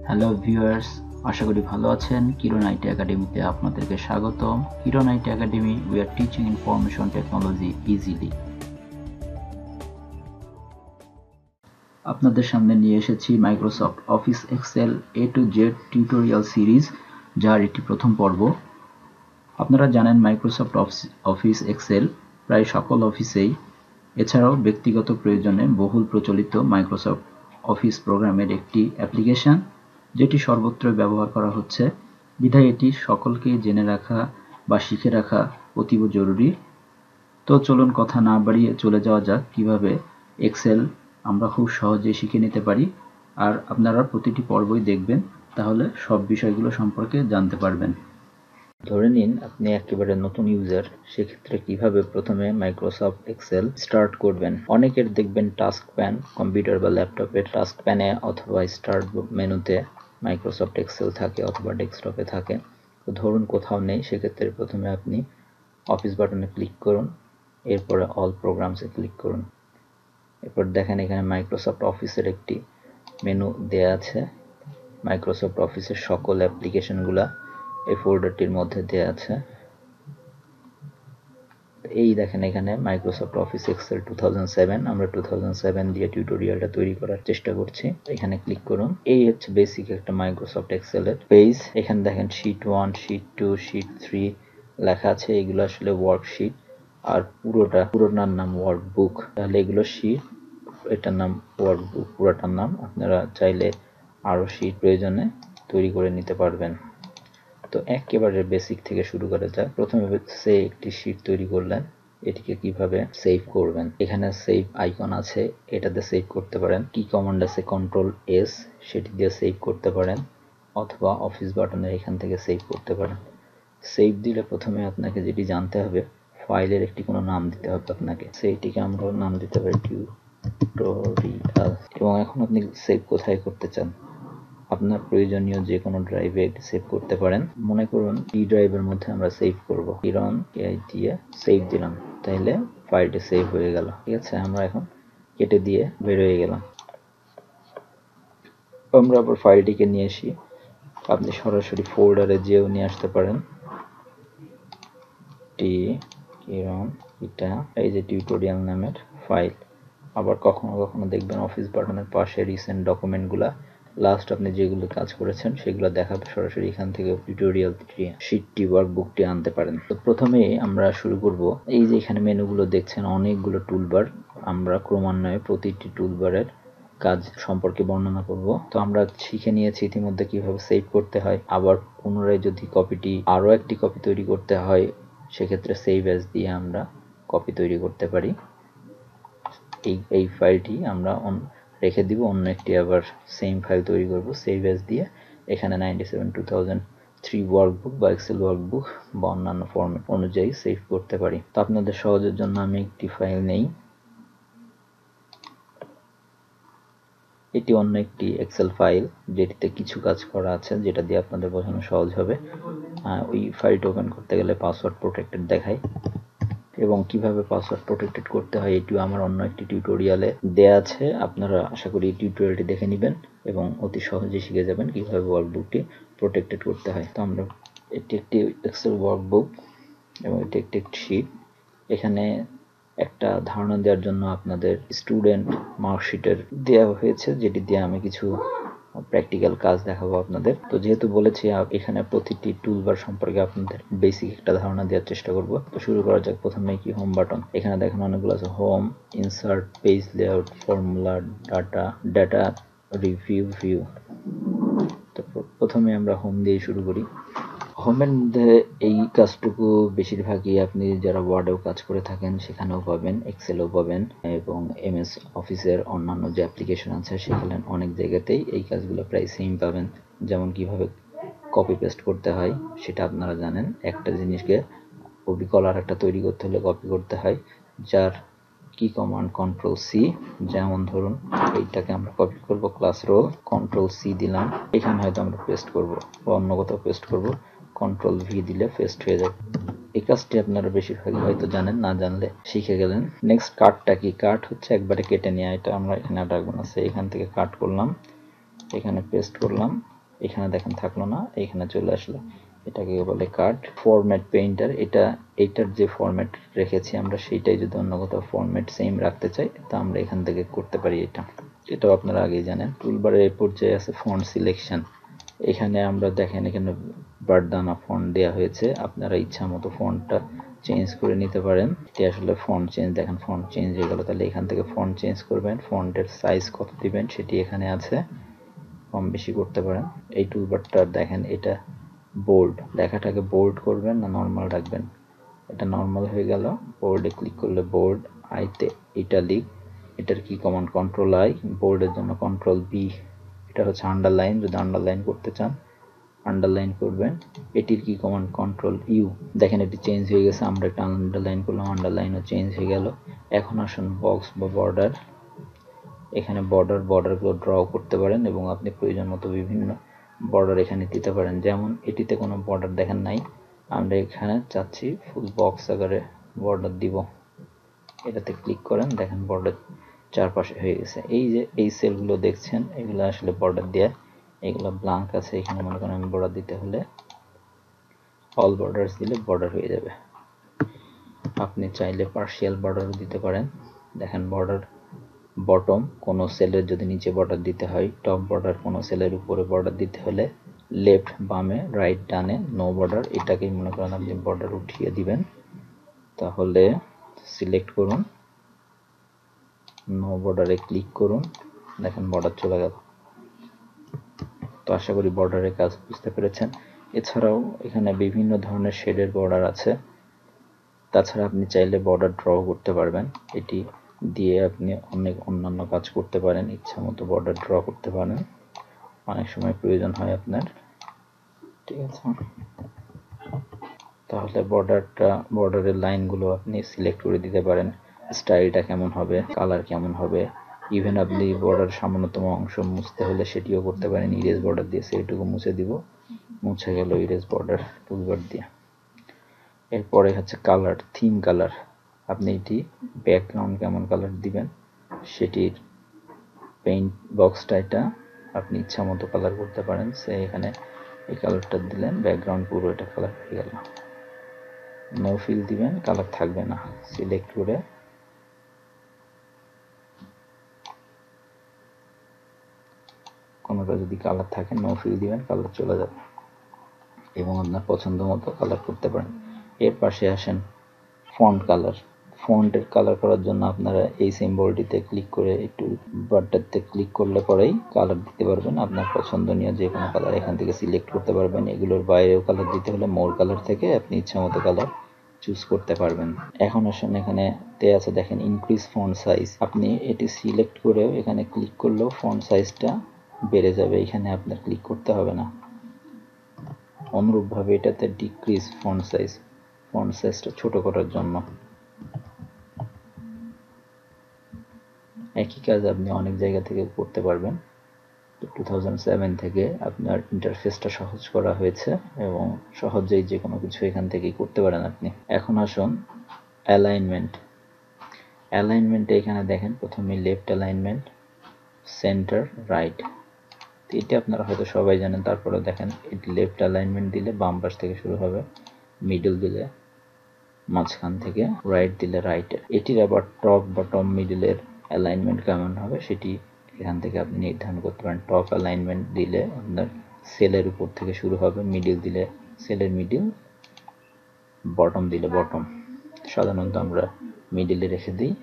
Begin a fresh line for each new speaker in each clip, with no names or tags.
Hello viewers, আশা করি ভালো আছেন। কিরণ আইটি একাডেমিতে আপনাদেরকে স্বাগতম। Kiran IT academy, we are teaching information technology easily. আপনাদের সামনে নিয়ে এসেছি Microsoft Office Excel A to Z tutorial series, যার এটি প্রথম পর্ব। আপনারা জানেন মাইক্রোসফট অফিস এক্সেল প্রায় সকল অফিসেই, এছাড়াও ব্যক্তিগত প্রয়োজনে বহুল প্রচলিত মাইক্রোসফট অফিস প্রোগ্রামের একটি অ্যাপ্লিকেশন, যেটি সর্বত্র ব্যবহার করা হচ্ছে। বিধায় এটি সকলকে জেনে রাখা বা শিখে রাখা অতীব জরুরি। তো চলুন কথা না বাড়িয়ে চলে যাওয়া যাক কিভাবে এক্সেল আমরা খুব সহজে শিখে নিতে পারি। আর আপনারা প্রতিটি পর্বই দেখবেন, তাহলে সব বিষয়গুলো সম্পর্কে জানতে পারবেন। ধরে নিন আপনি একেবারে নতুন ইউজার, সেক্ষেত্রে কিভাবে প্রথমে মাইক্রোসফট এক্সেল স্টার্ট করবেন। অনেকের দেখবেন টাস্ক প্যান, কম্পিউটার বা ল্যাপটপের টাস্ক প্যানে অথবা স্টার্ট মেনুতে মাইক্রোসফট এক্সেল থাকে অথবা ডেস্কটপে থাকে। তো ধরুন কোথাও নেই, সেক্ষেত্রে প্রথমে আপনি অফিস বাটনে ক্লিক করুন, এরপরে অল প্রোগ্রামসে ক্লিক করুন। এরপর দেখেন এখানে মাইক্রোসফট অফিসের একটি মেনু দেয়া আছে। মাইক্রোসফট অফিসের সকল অ্যাপ্লিকেশনগুলা এই ফোল্ডারটির মধ্যে দেয়া আছে। এই দেখেন এখানে মাইক্রোসফট অফিস এক্সেল 2007, আমরা 2007 দিয়ে টিউটোরিয়ালটা তৈরি করার চেষ্টা করছি। এখানে ক্লিক করুন। এই হচ্ছে বেসিক একটা মাইক্রোসফট এক্সেল এর পেজ। এখানে দেখেন শীট 1, শীট 2, শীট 3 লেখা আছে। এগুলো আসলে ওয়ার্কশিট, আর পুরোটার নাম ওয়ার্কবুক। তাহলে এগুলো শীট, এটার নাম ওয়ার্কবুক, পুরোটার নাম। আপনারা চাইলে আরো শীট প্রয়োজনে তৈরি করে নিতে পারবেন। তো একেবারে বেসিক থেকে শুরু করা যাক। প্রথমে সে একটি শীট তৈরি করলেন, এটিকে কিভাবে সেভ করবেন। এখানে সেভ আইকন আছে, এটাতে সেভ করতে পারেন। কি কমান্ড আছে, Ctrl+S, সেটি দিয়ে সেভ করতে পারেন, অথবা অফিস বাটনের এখান থেকে সেভ করতে পারেন। সেভ দিলে প্রথমে আপনাকে যেটি জানতে হবে, ফাইলের একটি কোনো নাম দিতে হবে আপনাকে। সেইটিকে আমরা নাম দিতে পারি টিউটোরিয়াল। এবং এখন আপনি সেভ কোথায় করতে চান, আপনার প্রয়োজনীয় যে কোনো ড্রাইভে সেভ করতে পারেন। মনে করুন ডি ড্রাইভের মধ্যে আমরা সেভ করব, কিরণ কেআই দিয়ে সেভ দিলাম, তাইলে ফাইলটি সেভ হয়ে গেল। ঠিক আছে, আমরা এখন কেটে দিয়ে বের হয়ে গেলাম। আমরা আবার ফাইলটিকে নিয়ে আসি। আপনি সরাসরি ফোল্ডারে যেও নিয়ে আসতে পারেন। কিরণ, এটা এই যে টিউটোরিয়াল নামের ফাইল। আবার কখনো কখনো দেখবেন অফিস বাটনের পাশে রিসেন্ট ডকুমেন্টগুলা, লাস্ট আপনি যেগুলো কাজ করেছেন সেগুলো দেখাবে। সরাসরি এখান থেকে টিউটোরিয়াল শীটটি, ওয়ার্কবুকটি আনতে পারেন। তো প্রথমে আমরা শুরু করব, এই যে এখানে মেনুগুলো দেখছেন, অনেকগুলো টুলবার। আমরা ক্রমান্বয়ে প্রতিটি টুলবারের কাজ সম্পর্কে বর্ণনা করব। তো আমরা শিখে নিয়েছি ইতিমধ্যে কিভাবে সেভ করতে হয়। আবার পুনরায় যদি আরো একটি কপি তৈরি করতে হয়, সেক্ষেত্রে সেভ অ্যাজ দিয়ে আমরা কপি তৈরি করতে পারি। এই ফাইলটি আমরা রেখে দিব, অন্য একটি আবার সেম ফাইল তৈরি করব সেভ অ্যাজ দিয়ে। এখানে 97-2003 ওয়ার্কবুক বা এক্সেল ওয়ার্কবুক বা অন্যান্য ফরম্যাট অনুযায়ী সেভ করতে পারি। তো আপনাদের সহজের জন্য আমি একটি ফাইল নেই, এটি অন্য একটি এক্সেল ফাইল যেটিতে কিছু কাজ করা আছে, যেটা দিয়ে আপনাদের বোঝানো সহজ হবে। ওই ফাইলটা ওপেন করতে গেলে পাসওয়ার্ড প্রোটেক্টেড দেখায়, এবং কিভাবে পাসওয়ার্ড প্রোটেক্টেড করতে হয় এটিও আমার অন্য একটি টিউটোরিয়ালে দেয়া আছে। আপনারা আশা করি এই টিউটোরিয়ালটি দেখে নেবেন এবং অতি সহজে শিখে যাবেন কিভাবে ওয়ার্কবুকটি প্রোটেক্টেড করতে হয়। তো আমরা, এটি একটি এক্সেল ওয়ার্কবুক এবং এটি একটি শীট। এখানে একটা ধারণা দেওয়ার জন্য আপনাদের স্টুডেন্ট মার্কশিটের দেওয়া হয়েছে, যেটি দিয়ে আমি কিছু প্র্যাকটিক্যাল কাজ দেখাবো আপনাদের। তো যেহেতু বলেছি এখানে প্রতিটি টুলবার সম্পর্কে আপনাদের বেসিক একটা ধারণা দেওয়ার চেষ্টা করব। তো শুরু করা যাক। প্রথমে কি হোম বাটন, এখানে দেখেন অনেকগুলো আছে, home, insert, page layout, formula, data review, view. তো প্রথমে আমরা হোম দিয়ে শুরু করি। হোমের মধ্যে এই কাজটুকু বেশিরভাগই আপনি যারা ওয়ার্ডেও কাজ করে থাকেন সেখানেও পাবেন, এক্সেলও পাবেন, এবং এমএস অফিসের অন্যান্য যে অ্যাপ্লিকেশন আছে সেখানে অনেক জায়গাতেই এই কাজগুলো প্রায় সেম পাবেন। যেমন কিভাবে কপি পেস্ট করতে হয় সেটা আপনারা জানেন। একটা জিনিসকে কপি কলার একটা তৈরি করতে হলে কপি করতে হয়, যার কি কমান্ড, Ctrl+C। যেমন ধরুন এইটাকে আমরা কপি করব, ক্লাস রোল, Ctrl+C দিলাম, এখানে হয়তো আমরা পেস্ট করব বা অন্য কোথাও পেস্ট করব, Ctrl+V দিলে পেস্ট হয়ে যাবে। এই কাজটি আপনারা বেশিরভাগই হয়তো জানেন, না জানলে শিখে গেলেন। নেক্সট কাটটা কি, কাট হচ্ছে একবারে কেটে নেওয়া, এটা আমরা এখানে রাখবো না। এখান থেকে কাট করলাম, এখানে পেস্ট করলাম, এখানে দেখেন থাকলো না, এখানে চলে আসলো। এটাকে বলে কাট। ফরম্যাট পেইন্টার, এটার যে ফরম্যাট রেখেছি আমরা সেইটাই যদি অন্য কোথাও ফরম্যাট সেম রাখতে চাই তা আমরা এখান থেকে করতে পারি। এটাও আপনারা আগেই জানেন। টুলবারের এই পর্যায়ে আছে ফন্ট সিলেকশন। এখানে আমরা দেখেন এখানে বারদানা ফন্ট দেওয়া হয়েছে, আপনারা ইচ্ছা মতো ফন্টটা চেঞ্জ করে নিতে পারেন। এটি আসলে ফন্ট চেঞ্জ, দেখেন ফন্ট চেঞ্জ হয়ে গেল। তাহলে এখান থেকে ফন্ট চেঞ্জ করবেন, ফন্টের সাইজ কত দিবেন সেটি এখানে আছে, কম বেশি করতে পারেন। এই টুলবারটা দেখেন, এটা বোল্ড, লেখাটাকে বোল্ড করবেন না নর্মাল রাখবেন। এটা নর্মাল হয়ে গেল। বোল্ডে ক্লিক করলে বোল্ড, আইতে ইটালিক, এটার কি কমান্ড কন্ট্রোল আই, বোল্ডের জন্য কন্ট্রোল বি। এটা হচ্ছে আন্ডারলাইন, যদি আন্ডারলাইন করতে চান আন্ডারলাইন করবেন। এটির কি কমান্ড কন্ট্রোল ইউ। দেখেন এটি চেঞ্জ হয়ে গেছে, আমরা একটা আন্ডারলাইন করলাম, আন্ডারলাইনও চেঞ্জ হয়ে গেল। এখন আসুন বক্স বা বর্ডার। এখানে বর্ডারগুলো ড্র করতে পারেন এবং আপনি প্রয়োজন মতো বিভিন্ন বর্ডার এখানে দিতে পারেন। যেমন এটিতে কোনো বর্ডার দেখেন নাই, আমরা এখানে চাচ্ছি ফুল বক্স আকারে বর্ডার দিব। এটাতে ক্লিক করেন, দেখেন বর্ডার চারপাশে হয়ে গেছে। এই যে এই সেলগুলো দেখছেন, এগুলো আসলে বর্ডার দেয়, এগুলো ব্ল্যাঙ্ক আছে। এখানে মনে করেন আমি বর্ডার দিতে হলে অল বর্ডারস দিলে বর্ডার হয়ে যাবে। আপনি চাইলে পার্শিয়াল বর্ডারও দিতে পারেন। দেখেন বর্ডার বটম, কোনো সেলের যদি নিচে বর্ডার দিতে হয়, টপ বর্ডার কোনো সেলের উপরে বর্ডার দিতে হলে লেফট বামে রাইট ডানে নো বর্ডার, এটাকেই মনে করেন আপনি বর্ডার উঠিয়ে দিবেন। তাহলে সিলেক্ট করুন, নো বর্ডারে ক্লিক করুন, দেখেন বর্ডার চলে গেল। তো আশা করি বর্ডারের কাজ বুঝতে পেরেছেন। এছাড়াও এখানে বিভিন্ন ধরনের শেডের বর্ডার আছে। তাছাড়া আপনি চাইলে বর্ডার ড্র করতে পারবেন, এটি দিয়ে আপনি অনেক অন্যান্য কাজ করতে পারেন। ইচ্ছা মতো বর্ডার ড্র করতে পারেন, অনেক সময় প্রয়োজন হয় আপনার। ঠিক আছে, তাহলে বর্ডারের লাইনগুলো আপনি সিলেক্ট করে দিতে পারেন, স্টাইলটা কেমন হবে, কালার কেমন হবে। ইভেন আপনি বর্ডার সামান্যতম অংশ মুছতে হলে সেটিও করতে পারেন। ইরেজ বর্ডার দিয়ে সেইটুকু মুছে দিব, মুছে গেল ইরেজ বর্ডার টুলবার দিয়ে। এরপরে হচ্ছে কালার, থিম কালার। আপনি এটি ব্যাকগ্রাউন্ড কেমন কালার দিবেন সেটির পেইন্ট বক্সটা এটা আপনি ইচ্ছা মতো কালার করতে পারেন। সে এখানে এই কালারটা দিলেন, ব্যাকগ্রাউন্ড পুরো এটা কালার হয়ে গেল। নো ফিল দিবেন, কালার থাকবে না। সিলেক্ট করে কোনোটা যদি কালার থাকে নো ফিল দিবেন, কালার চলে যাবে এবং আপনার পছন্দ মতো কালার করতে পারেন। এর পাশে আসেন ফন্ট কালার। ফন্টের কালার করার জন্য আপনারা এই সিম্বলটিতে ক্লিক করে একটু বারটাতে ক্লিক করলে পরেই কালার দিতে পারবেন। আপনার পছন্দনীয় যে কোনো কালার এখান থেকে সিলেক্ট করতে পারবেন। এগুলোর বাইরেও কালার দিতে হলে মোর কালার থেকে আপনি ইচ্ছা মতো কালার চুজ করতে পারবেন। এখন আসেন এখানে দেয়া আছে দেখেন ইনক্রিজ ফন্ট সাইজ। আপনি এটি সিলেক্ট করেও এখানে ক্লিক করলেও ফন্ট সাইজটা বেড়ে যাবে, এখানে আপনার ক্লিক করতে হবে না। অনুরূপভাবে এটাতে ডিক্রিজ ফন্ট সাইজটা ছোট করার জন্য। একই কাজ আপনি অনেক জায়গা থেকে করতে পারবেন। 2007 থেকে আপনার ইন্টারফেসটা সহজ করা হয়েছে এবং সহজেই যে কোনো কিছু এখান থেকেই করতে পারেন আপনি। এখন আসুন অ্যালাইনমেন্টে এখানে দেখেন প্রথমে লেফট অ্যালাইনমেন্ট, সেন্টার, রাইট। এটা আপনারা হয়তো সবাই জানেন, তারপরে দেখেন এটি লেফট অ্যালাইনমেন্ট দিলে বাম পাশ থেকে শুরু হবে, মিডল দিলে মাঝখান থেকে, রাইট দিলে রাইটে। এটির আবার টপ বটম মিডলের অ্যালাইনমেন্ট কেমন হবে সেটি এখান থেকে আপনি নির্ধারণ করতে পারেন। টপ অ্যালাইনমেন্ট দিলে আপনার সেলের উপর থেকে শুরু হবে, মিডল দিলে সেলের মিডল, বটম দিলে বটম। সাধারণত আমরা মিডলে রেখে দিই।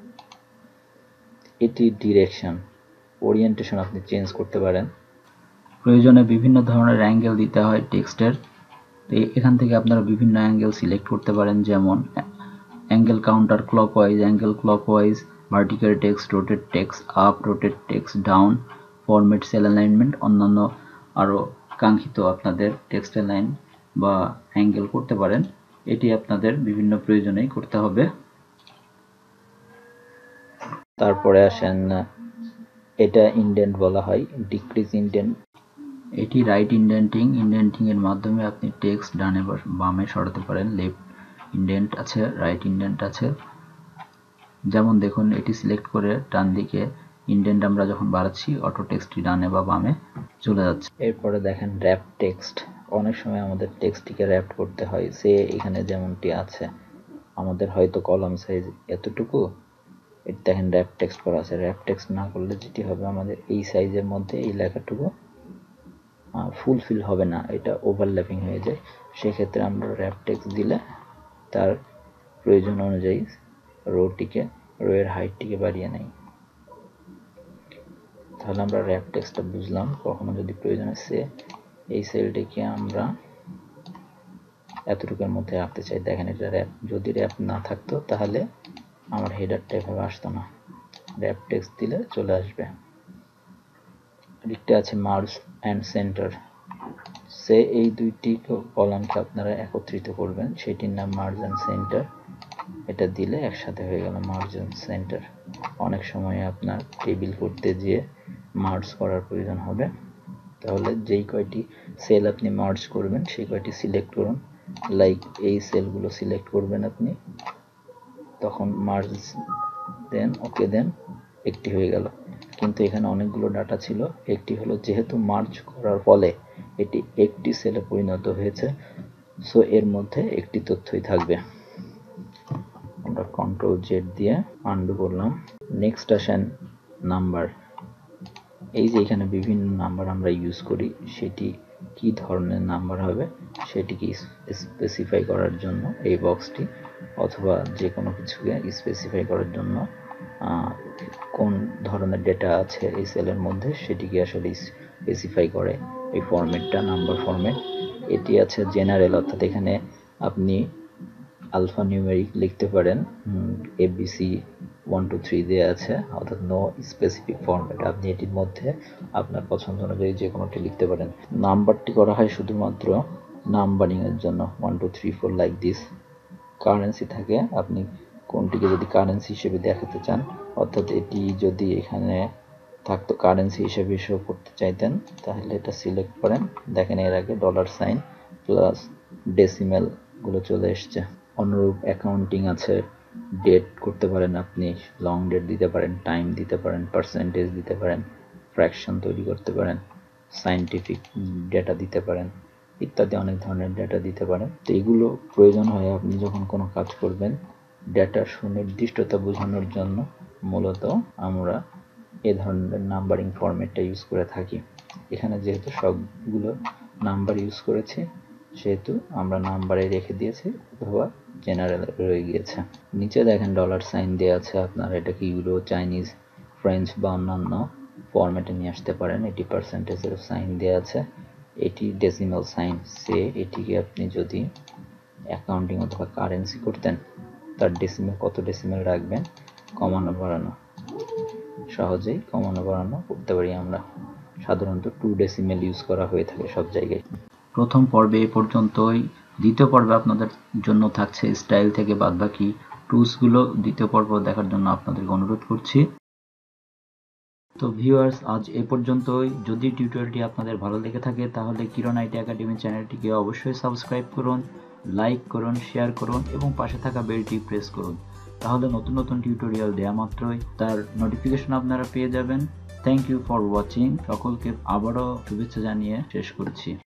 এটি ডিরেকশন, ওরিয়েন্টেশন আপনি চেঞ্জ করতে পারেন। প্রয়োজনে বিভিন্ন ধরনের অ্যাঙ্গেল দিতে হয় টেক্সটের, তো এখান থেকে আপনারা বিভিন্ন অ্যাঙ্গেল সিলেক্ট করতে পারেন, যেমন angle counter clockwise, angle clockwise, vertical text, rotate text up, rotate text down, format cell alignment, অন্যান্য আরও কাঙ্ক্ষিত আপনাদের টেক্সট অ্যালাইন বা অ্যাঙ্গেল করতে পারেন। এটি আপনাদের বিভিন্ন প্রয়োজনেই করতে হবে। তারপরে আসেন এটা ইন্ডেন্ট বলা হয়, ডিক্রিজ ইন্ডেন্ট। এটি রাইট ইন্ডেন্টিং এর মাধ্যমে আপনি টেক্সট ডানে বা বামে সরাতে পারেন। লেফট ইন্ডেন্ট আছে, রাইট ইন্ডেন্ট আছে। যেমন দেখুন এটি সিলেক্ট করে ডান দিকে ইন্ডেন্ট আমরা যখন বাড়াচ্ছি অটো টেক্সটটি ডানে বা বামে চলে যাচ্ছে। এরপরে দেখেন র্যাপ টেক্সট, অনেক সময় আমাদের টেক্সটটিকে র্যাপ করতে হয়। সে এখানে যেমনটি আছে, আমাদের হয়তো কলাম সাইজ এতটুকু, এটা দেখেন র্যাপ টেক্সট করা আছে। র্যাপ টেক্সট না করলে যেটি হবে, আমাদের এই সাইজের মধ্যে এই লেখাটুকু ফুলফিল হবে না, এটা ওভারল্যাপিং হয়ে যায়। সেক্ষেত্রে আমরা র্যাপ টেক্সট দিলে তার প্রয়োজন অনুযায়ী রোয়ের হাইটটিকে বাড়িয়ে নেই। তাহলে আমরা র্যাপ টেক্সটটা বুঝলাম। কখনো যদি প্রয়োজন আছে এই সেলটিকে আমরা এতটুকুর মধ্যে রাখতে চাই, দেখেন এটা র্যাপ, যদি র্যাপ না থাকতো তাহলে আমার হেডারটা এভাবে আসতো না, র্যাপ টেক্সট দিলে চলে আসবে। আরেকটা আছে মার্জ অ্যান্ড সেন্টার। সে এই দুইটি কলামকে আপনারা একত্রিত করবেন, সেটির নাম মার্জ অ্যান্ড সেন্টার। এটা দিলে একসাথে হয়ে গেল মার্জ অ্যান্ড সেন্টার। অনেক সময় আপনার টেবিল করতে গিয়ে মার্জ করার প্রয়োজন হবে, তাহলে যেই কয়টি সেল আপনি মার্জ করবেন সেই কয়টি সিলেক্ট করুন। লাইক এই সেলগুলো সিলেক্ট করবেন আপনি, তখন মার্জ দেন, ওকে দেন, একটি হয়ে গেল। কিন্তু এখানে অনেকগুলো ডাটা ছিল, একটি হলো যেহেতু মার্জ করার ফলে এটি একটি সেলে পরিণত হয়েছে, সো এর মধ্যে একটি তথ্যই থাকবে। আমরা কন্ট্রোল জেড দিয়ে আনডু করলাম। নেক্সট আসেন নাম্বার। এই যে এখানে বিভিন্ন নাম্বার আমরা ইউজ করি, সেটি কি ধরনের নাম্বার হবে সেটিকে স্পেসিফাই করার জন্য এই বক্সটি, অথবা যে কোনো কিছুকে স্পেসিফাই করার জন্য কোন ধরনের ডেটা আছে এই সেলের মধ্যে সেটিকে আসলে স্পেসিফাই করে এই ফরম্যাটটা, নাম্বার ফরম্যাট। এটি আছে জেনারেল, অর্থাৎ এখানে আপনি আলফা নিউমেরিক লিখতে পারেন, এবিসি 1 2 3 দেওয়া আছে, অর্থাৎ নো স্পেসিফিক ফরম্যাট। আপনি এটির মধ্যে আপনার পছন্দ অনুযায়ী যে কোনোটি লিখতে পারেন। নাম্বারটি করা হয় শুধুমাত্র নাম্বারিং এর জন্য, 1 2 3 4 লাইক দিস। কারেন্সি থাকে, আপনি কোনটিকে যদি কারেন্সি হিসেবে দেখাতে চান, অর্থাৎ এটি যদি এখানে থাকতো কারেন্সি হিসেবে শো করতে চাইতেন, তাহলে এটা সিলেক্ট করেন। দেখেন এর আগে $সাইন প্লাস ডেসিমেল গুলো চলে এসছে। অনুরূপ অ্যাকাউন্টিং আছে, ডেট করতে পারেন, আপনি লং ডেট দিতে পারেন, টাইম দিতে পারেন, পার্সেন্টেজ দিতে পারেন, ফ্র্যাকশন তৈরি করতে পারেন, সায়েন্টিফিক ডেটা দিতে পারেন, ইত্যাদি অনেক ধরনের ডেটা দিতে পারেন। তো এগুলো প্রয়োজন হয় আপনি যখন কোনো কাজ করবেন। ডেটার সুনির্দিষ্টতা বোঝানোর জন্য মূলত আমরা এ ধরনের নাম্বারিং ফরম্যাটটা ইউজ করে থাকি। এখানে যেহেতু সবগুলো নাম্বার ইউজ করেছি, সেহেতু আমরা নাম্বারে রেখে দিয়েছি, অথবা জেনারেল রয়ে গিয়েছে। নিচে দেখেন $সাইন দেওয়া আছে, আপনারা এটাকে ইউরো, চাইনিজ, ফ্রেঞ্চ বা অন্যান্য ফরম্যাটে নিয়ে আসতে পারেন। এটি পার্সেন্টেজের সাইন দেওয়া আছে, এটি ডেসিমাল সাইন। সে এটিকে আপনি যদি অ্যাকাউন্টিং অথবা কারেন্সি করতেন, তার ডেসিমেল কত ডেসিমেল রাখবেন, কমানো বাড়ানো, সহজেই কমানো বাড়ানো করতে পারি আমরা। সাধারণত 2 ডেসিমেল ইউজ করা হয়ে থাকে সব জায়গায়। প্রথম পর্বে এ পর্যন্তই। দ্বিতীয় পর্বে আপনাদের জন্য থাকছে স্টাইল থেকে বাদবাকি টুলসগুলো। দ্বিতীয় পর্ব দেখার জন্য আপনাদেরকে অনুরোধ করছি। তো ভিউয়ার্স, আজ এ পর্যন্তই। যদি টিউটোরিয়ালটি আপনাদের ভালো লেগে থাকে তাহলে কিরণ আইটি একাডেমি চ্যানেলটিকে অবশ্যই সাবস্ক্রাইব করুন, লাইক করুন, শেয়ার করুন এবং পাশে থাকা বেলটি প্রেস করুন। তাহলে নতুন নতুন টিউটোরিয়াল দেওয়া মাত্রই তার নোটিফিকেশন আপনারা পেয়ে যাবেন। Thank you for watching. সকলকে আবারও শুভেচ্ছা জানিয়ে শেষ করছি।